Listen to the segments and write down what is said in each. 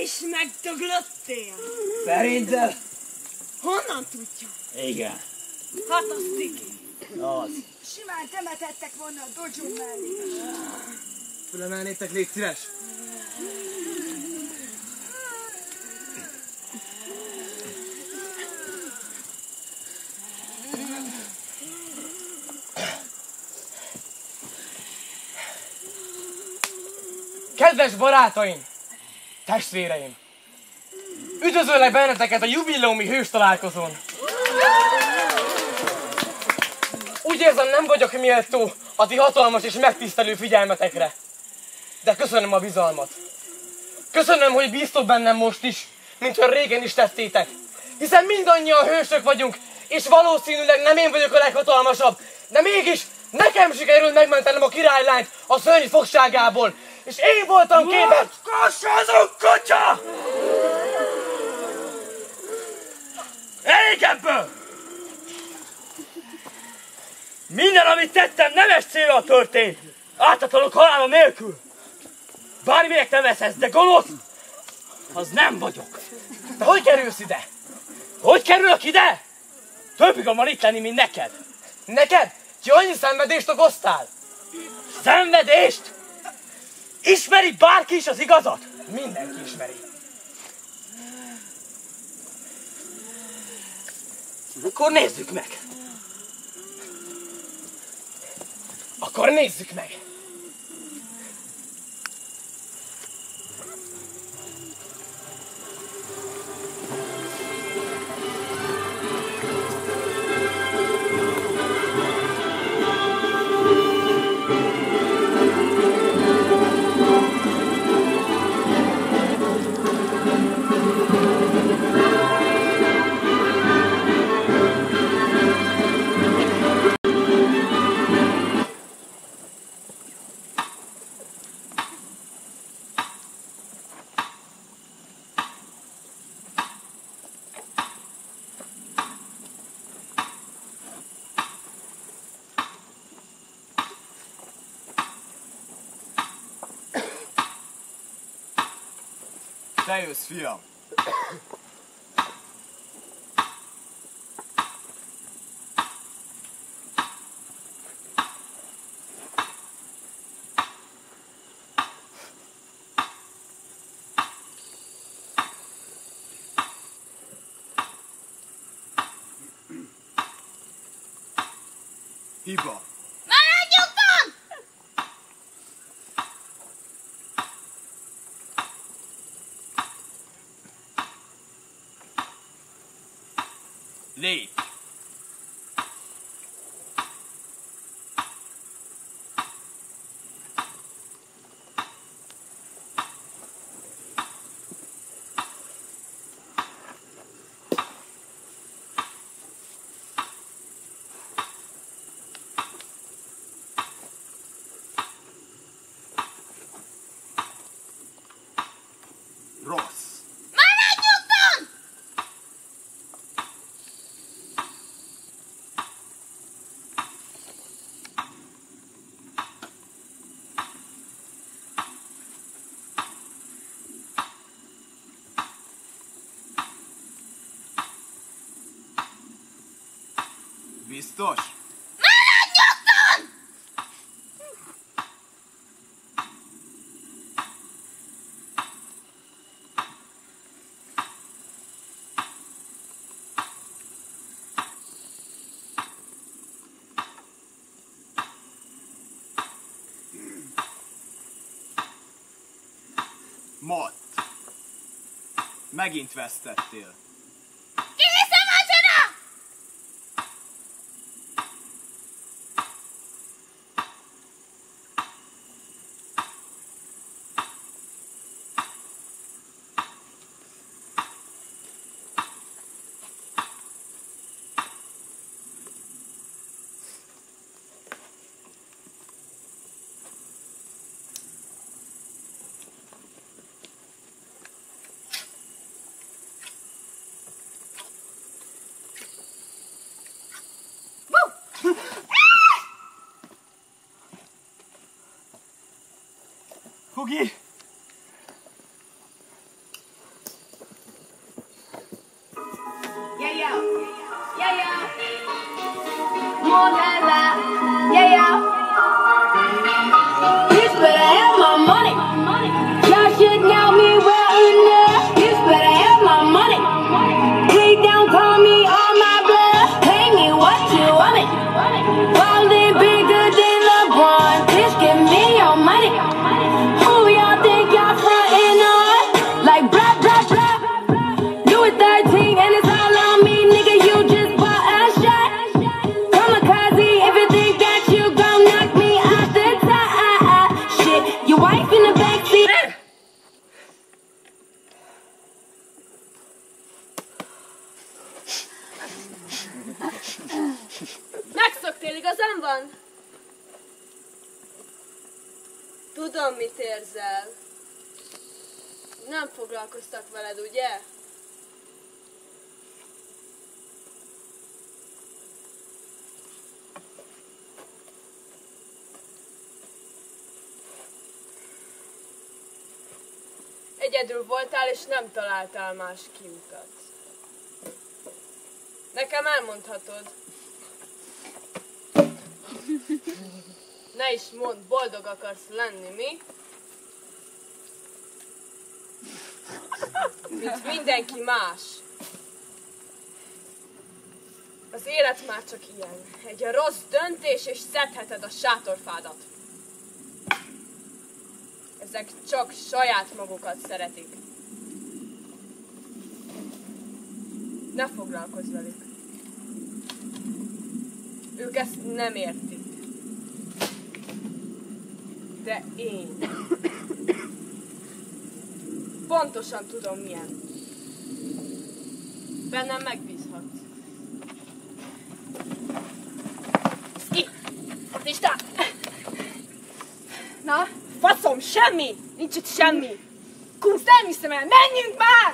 is megdöglöttél? Szerintem? Honnan tudja? Igen. Hát az ciki. Az. Simán temetettek volna a dodzsó mellé. Fölemelnétek, légy szíves. Kedves barátaim! Testvéreim! Üdvözöllek benneteket a jubileumi hős találkozón! Úgy érzem, nem vagyok méltó a ti hatalmas és megtisztelő figyelmetekre. De köszönöm a bizalmat. Köszönöm, hogy bíztok bennem most is, mint olyan régen is tettétek. Hiszen mindannyian hősök vagyunk, és valószínűleg nem én vagyok a leghatalmasabb, de mégis nekem sikerült megmentenem a királylányt a szörny fogságából. És én voltam képes... Kossuthasuk kutya! Elég ebből! Minden, amit tettem, nemes célra történt. Ártatlanok halála nélkül. Bárminek nevezhetsz, de gonosz, az nem vagyok. De hogy kerülsz ide? Hogy kerülök ide? Több igam van itt lenni, mint neked. Neked? Ki annyi szenvedést okoztál? Szenvedést? Ismeri bárki is az igazat? Mindenki ismeri. Akkor nézzük meg. Akkor nézzük meg. Te jössz, fiam. Hiba. Maradj nyugton! Lépj! Rossz! Maradj nyugton! Biztos? Maradj nyugton! Matt! Megint vesztettél. Kiviszem vacsora! Hugi! more than that. Yeah, yeah. Bitch better have my money. Y'all should know me well enough. Bitch better have my money. Please don't call me on my bluff. Pay me what you want me. Ballin' bigger than LeBron. Bitch, give me your money. Who y'all think y'all frontin' on? Like blah, blah, blah. You a 13 and it's all on me, nigga. You just bought a shot. Kamikaze, if you think that you gon' knock me off the top. Shit, your wife in the backseat. Megszöktél, igazán van? Tudom, mit érzel. Nem foglalkoztak veled, ugye? Egyedül voltál, és nem találtál más kiutat. Nekem elmondhatod. Ne is mondd, boldog akarsz lenni, mi? Mint mindenki más. Az élet már csak ilyen. Egy rossz döntés, és szedheted a sátorfádat. Ezek csak saját magukat szeretik. Ne foglalkozz velük. Ők ezt nem értik. De én pontosan tudom milyen. Bennem megbízhatsz. Szki! Fordistál! Na, faszom, semmi! Nincs itt semmi! Kunsz, nem hiszem el, menjünk már!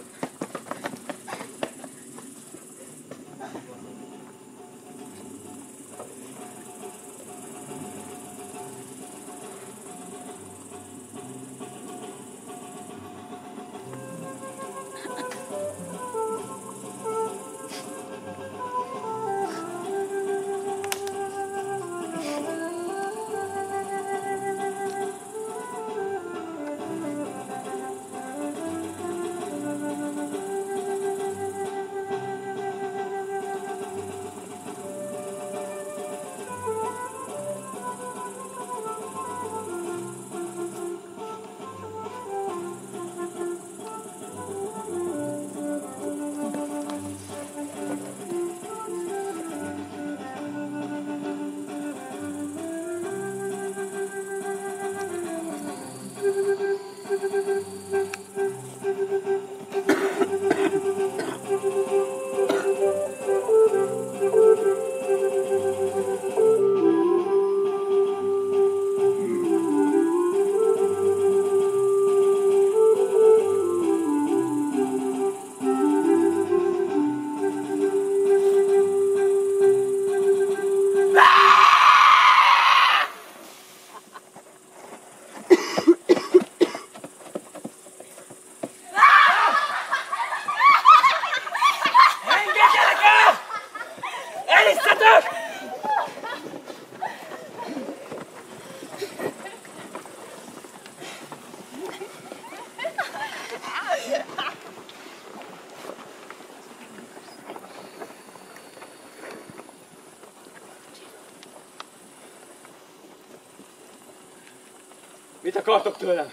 Mit akartok tőlem?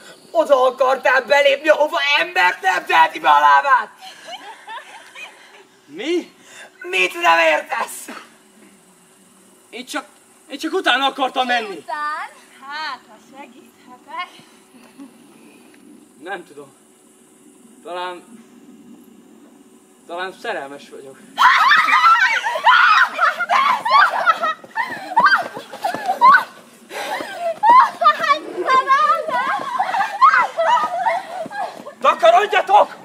Oda akartál belépni, ahova embert nem teheti be a lábát! Mi? Mit nem értesz? Én csak utána akartam menni. Után? Hát, ha segíthetek. Nem tudom. Talán szerelmes vagyok. Takarodjatok!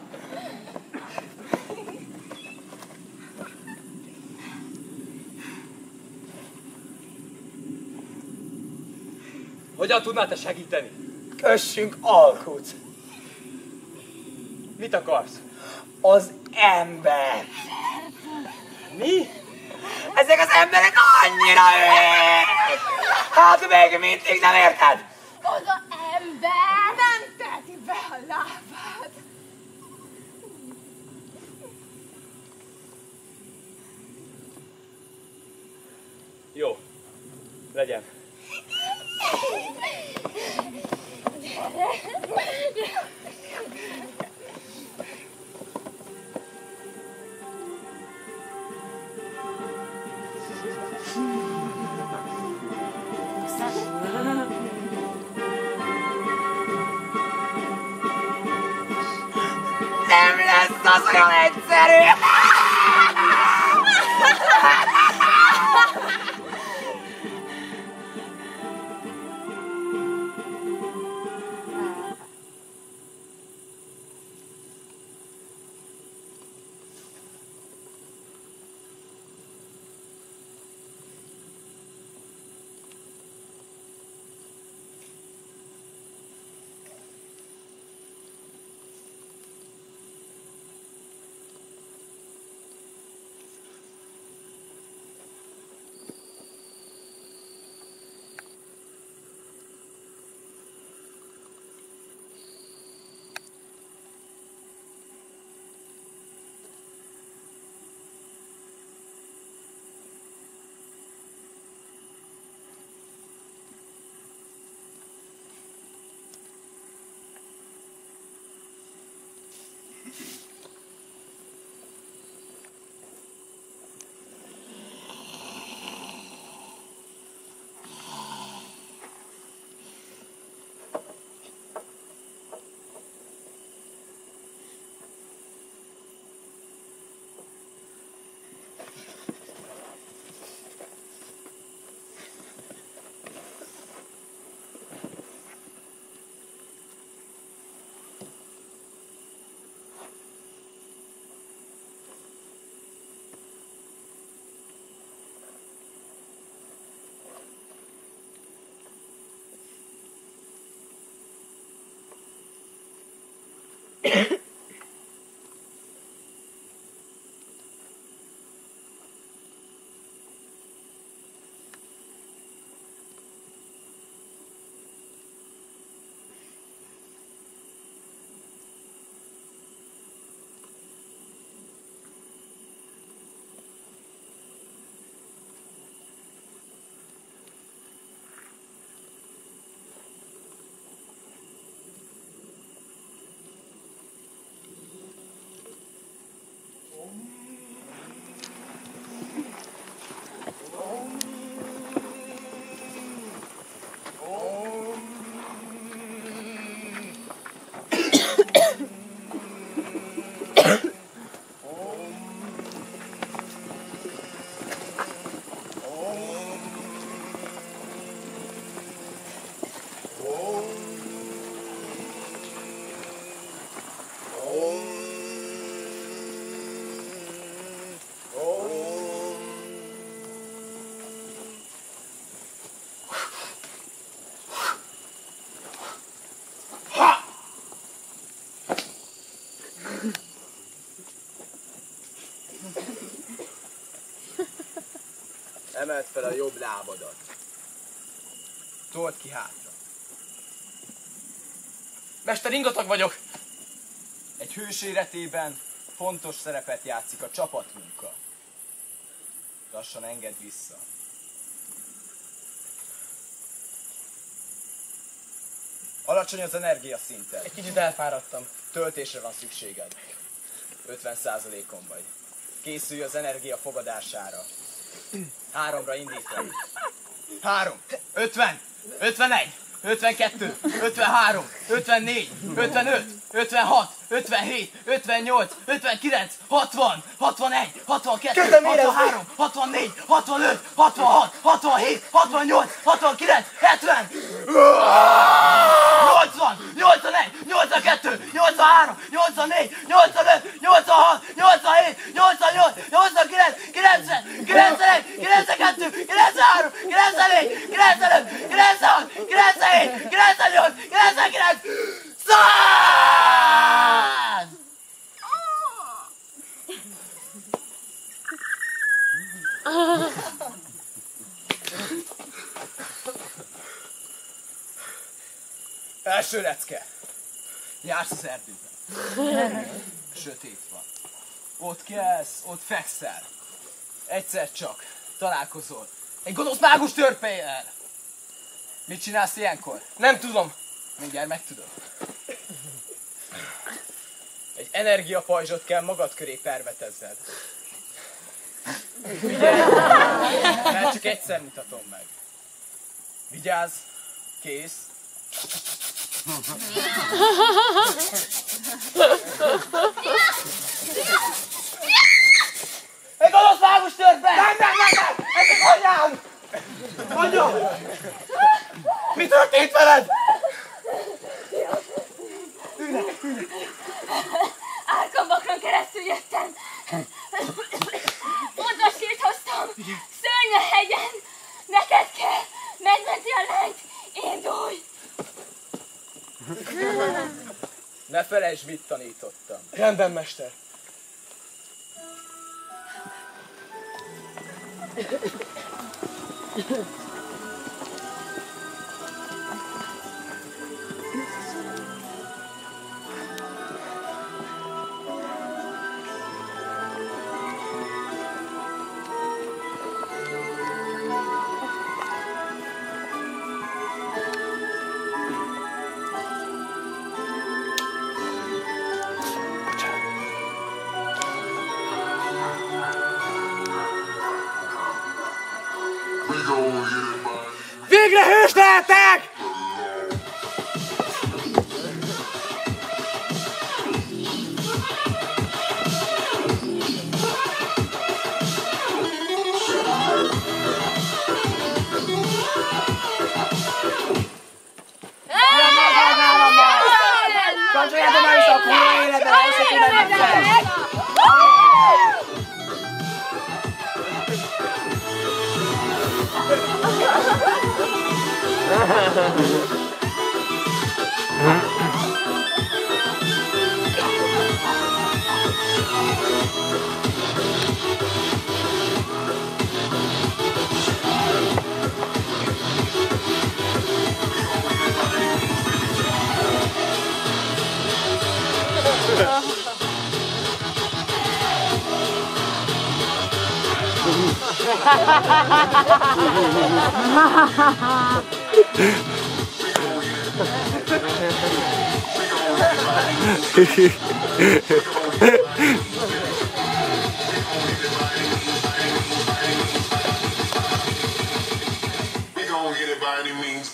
Hogyan tudnál te segíteni? Kössünk alkut. Mit akarsz? Az ember. Mi? Ez Ezek az emberek annyira hülyék! Hát még mindig nem érted? Az a ember nem teheti be a lábát. Jó, legyen. Nem lesz az olyan egyszerű! Emeld fel a jobb lábadat. Told ki hátra. Mester, ingatag vagyok. Egy hős életében fontos szerepet játszik a csapatmunka. Lassan engedd vissza. Alacsony az energiaszinted. Egy kicsit elfáradtam. Töltésre van szükséged. 50%-on vagy. Készülj az energia fogadására. 3-ra indítva. 3, 50, 51, 52, 53, 54, 55, 56, 57, 58, 59, 60, 61, 62, 63, 64, 65, 66, 67, 68, 69, 70, 80, 81, 82, 83, 84, 85, 86, 87, 88, 89, 90, 91, 92, 93, 94, 95, 96, 97, 98, 99, 100! Első lecke. Jársz az erdőben. Sötét van. Ott kelsz, ott fekszel. Egyszer csak találkozol egy gonosz mágus törpélyel. Mit csinálsz ilyenkor? Nem tudom. Mindjárt megtudod. Egy energiapajzsot kell magad köré pervetezzed. Figyelj! Mert csak egyszer mutatom meg. Vigyázz! Kész! Egy gonosz mágus törpe! Nem! Ez az anyám! Anya! Mi történt veled? Árkambakron keresztül jöttem. Modvasírt hoztam. Szörny a hegyen. Neked kell megmenti a lányt. Indulj! Ne felejtsd, mit tanítottam. Rendben, mester. Végre hős lehetek! Kapcsoljátok már vissza a kurva életbe, összekérdeznek! We gon' get it by any means.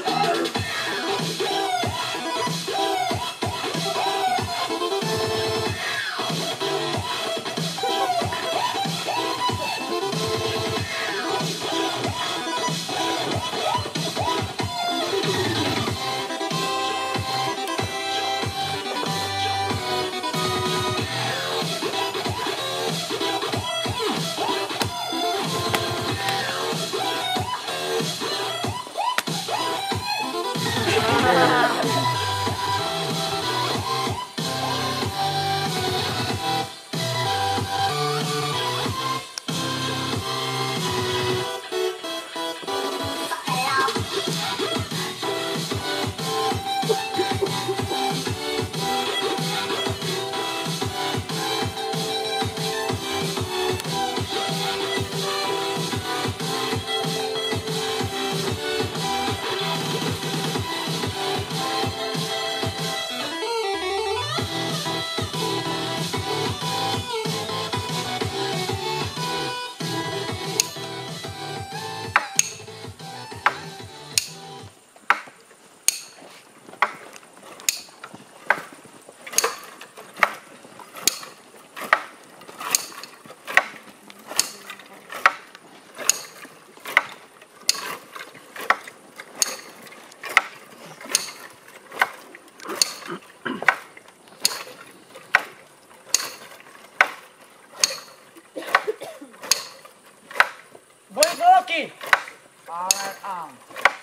Volt valaki? Ám.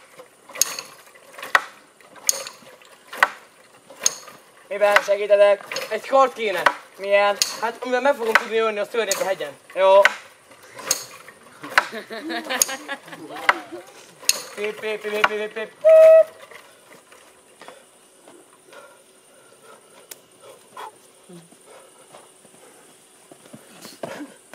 Miben segítetek? Egy kart kéne. Milyen? Hát amivel meg fogom tudni jönni a szörnyet a hegyen. Jó. Pip.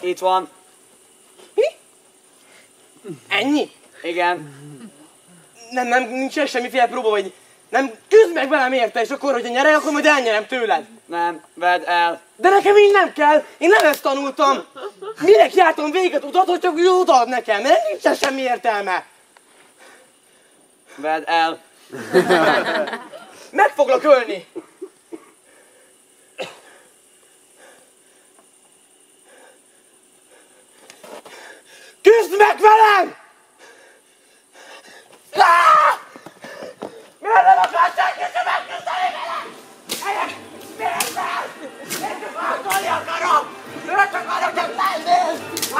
Itt van. Mi? Ennyi? Igen. Nem, nincs semmiféle próba, vagy nem, küzd meg velem érte, és akkor, hogyha nyerek, akkor majd elnyerem tőled. Nem, vedd el. De nekem így nem kell, én nem ezt tanultam. Minek jártam véget utat, hogy csak jó ad nekem, mert nincsen semmi értelme. Vedd el. Meg foglak ölni. Küzd meg velem! Miért nem akar senki megküzdeni velem? Miért nem? Én csak harcolni akarok! Miért akarok csak lenni?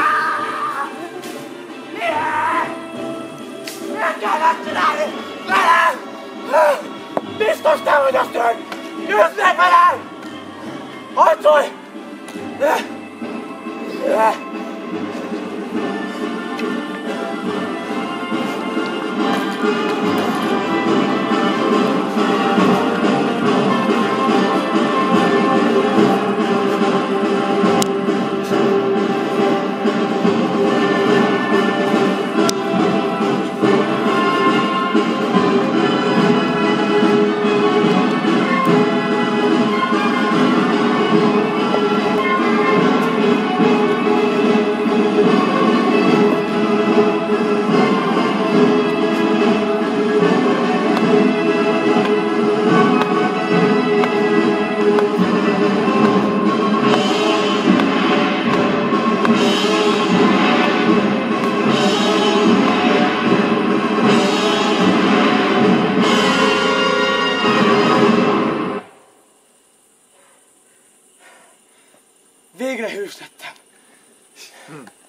Miért? Miért kell megcsinálni velem? Biztos te vagy a szörny! Küzd meg velem! Harcolj! Végre hős lettem.